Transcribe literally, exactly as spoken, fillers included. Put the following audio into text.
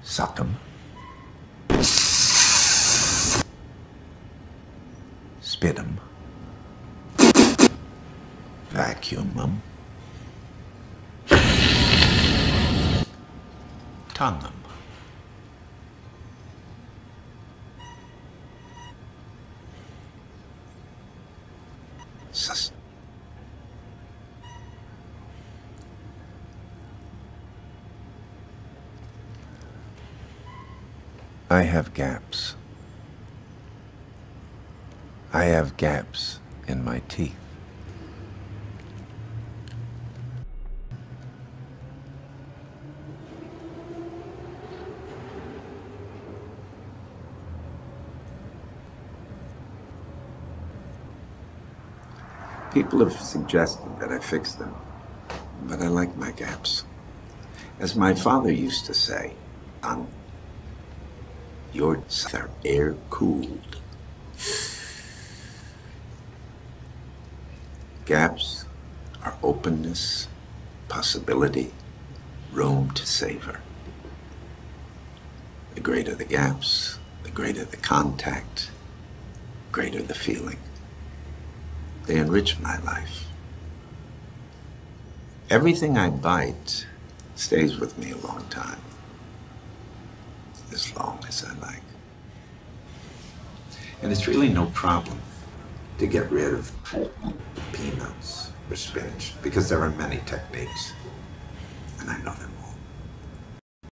Suck 'em. Spit 'em. Vacuum 'em. Tongue 'em. Sus. I have gaps. I have gaps in my teeth. People have suggested that I fix them, but I like my gaps. As my father used to say, son, your are air-cooled. Gaps are openness, possibility, room to savor. The greater the gaps, the greater the contact, greater the feeling. They enrich my life. Everything I bite stays with me a long time. As long as I like. And it's really no problem to get rid of peanuts or spinach, because there are many techniques, and I know them.